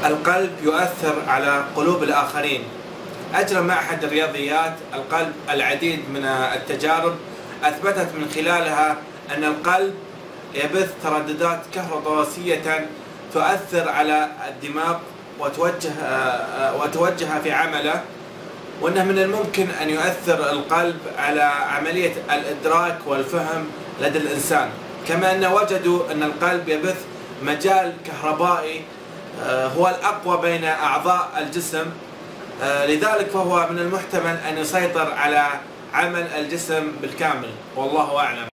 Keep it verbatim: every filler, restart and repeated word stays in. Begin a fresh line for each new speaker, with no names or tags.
القلب يؤثر على قلوب الآخرين. أجرى معهد الرياضيات القلب العديد من التجارب أثبتت من خلالها أن القلب يبث ترددات كهروضوئية تؤثر على الدماغ وتوجه وتوجه في عمله، وأنه من الممكن أن يؤثر القلب على عملية الإدراك والفهم لدى الإنسان، كما أن وجدوا أن القلب يبث مجال كهربائي هو الأقوى بين أعضاء الجسم، لذلك فهو من المحتمل أن يسيطر على عمل الجسم بالكامل، والله أعلم.